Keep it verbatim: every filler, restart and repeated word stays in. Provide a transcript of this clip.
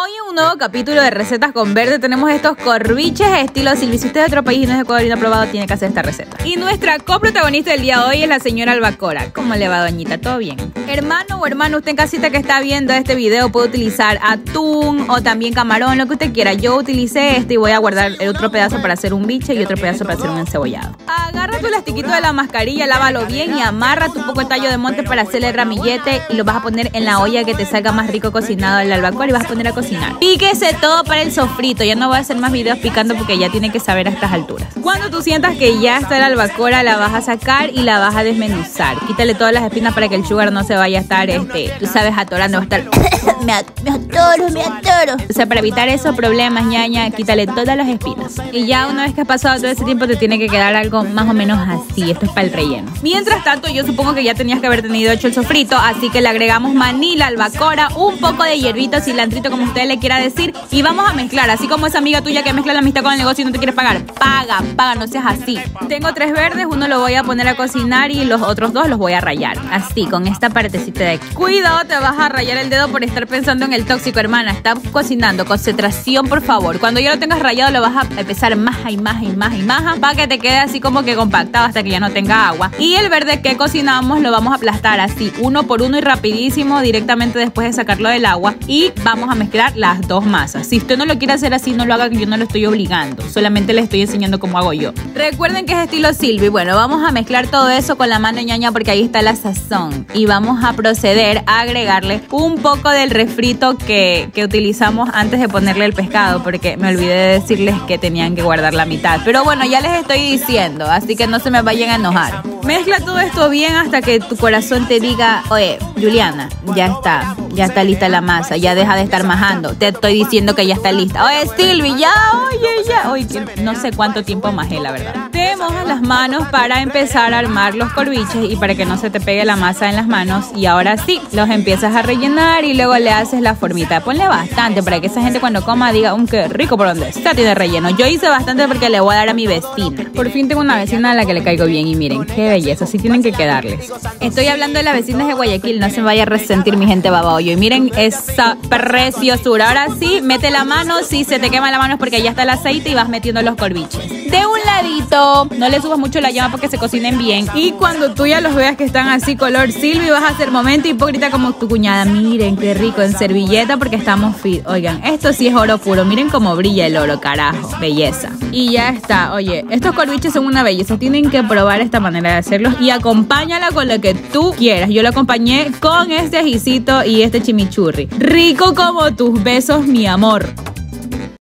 Hoy en un nuevo capítulo de Recetas con Verde tenemos estos corviches estilo Silvi. Si usted es de otro país y no es de Ecuador y no ha probado, tiene que hacer esta receta. Y nuestra coprotagonista del día de hoy es la señora Albacora. ¿Cómo le va, doñita? ¿Todo bien? Hermano o hermano, usted en casita que está viendo este video puede utilizar atún o también camarón, lo que usted quiera. Yo utilicé este y voy a guardar el otro pedazo para hacer un biche y otro pedazo para hacer un encebollado. Agarra tu elastiquito de la mascarilla, lávalo bien y amarra tu poco de tallo de monte para hacerle ramillete y lo vas a poner en la olla que te salga más rico cocinado el albacora y vas a poner a cocinar. Píquese todo para el sofrito. Ya no voy a hacer más videos picando porque ya tiene que saber a estas alturas. Cuando tú sientas que ya está la albacora, la vas a sacar y la vas a desmenuzar. Quítale todas las espinas para que el sugar no se vaya a estar, este, tú sabes, atorando, va a estar me, at me atoro, me atoro. O sea, para evitar esos problemas, ñaña, quítale todas las espinas. Y ya una vez que has pasado todo ese tiempo te tiene que quedar algo más o menos así. Esto es para el relleno. Mientras tanto, yo supongo que ya tenías que haber tenido hecho el sofrito, así que le agregamos maní, la albacora, un poco de hierbita, cilantrito, como usted le quiera decir, y vamos a mezclar, así como esa amiga tuya que mezcla la amistad con el negocio y no te quiere pagar. Paga, paga, no seas así. Tengo tres verdes, uno lo voy a poner a cocinar y los otros dos los voy a rallar. Así, con esta partecita de aquí. Cuidado, te vas a rayar el dedo por estar pensando en el tóxico, hermana. Está cocinando, concentración, por favor. Cuando ya lo tengas rayado, lo vas a empezar más y más y más y más para que te quede así como que compactado hasta que ya no tenga agua. Y el verde que cocinamos lo vamos a aplastar así, uno por uno y rapidísimo, directamente después de sacarlo del agua. Y vamos a mezclar las dos masas. Si usted no lo quiere hacer así, no lo haga, que yo no lo estoy obligando. Solamente le estoy enseñando cómo hago yo. Recuerden que es estilo Silvi. Bueno, vamos a mezclar todo eso con la mano ñaña porque ahí está la sazón. Y vamos a proceder a agregarle un poco del refrito que, que utilizamos antes de ponerle el pescado, porque me olvidé de decirles que tenían que guardar la mitad. Pero bueno, ya les estoy diciendo, así que no se me vayan a enojar. Mezcla todo esto bien hasta que tu corazón te diga, oye, Juliana, ya está, ya está lista la masa, ya deja de estar majando. Te estoy diciendo que ya está lista. Oye, Silvi, ya, oye, ya. Oye, no sé cuánto tiempo majé, la verdad. Te mojas las manos para empezar a armar los corviches y para que no se te pegue la masa en las manos. Y ahora sí, los empiezas a rellenar y luego le haces la formita. Ponle bastante para que esa gente cuando coma diga, um, qué rico por donde está, tiene relleno. Yo hice bastante porque le voy a dar a mi vecina. Por fin tengo una vecina a la que le caigo bien y miren, qué belleza, así tienen que quedarles. Estoy hablando de las vecinas de Guayaquil, no se vaya a resentir mi gente babahoyo. Y miren esa preciosura. Ahora sí, mete la mano, si se te quema la mano es porque ya está el aceite y vas metiendo los corviches. De un ladito, no le subas mucho la llama porque se cocinen bien. Y cuando tú ya los veas que están así color Silvi, vas a hacer momento hipócrita como tu cuñada. Miren qué rico, en servilleta porque estamos fit. Oigan, esto sí es oro puro, miren cómo brilla el oro, carajo, belleza. Y ya está, oye, estos corviches son una belleza, tienen que probar esta manera de hacerlos y acompáñala con lo que tú quieras. Yo lo acompañé con este ajicito y este chimichurri. Rico como tus besos, mi amor.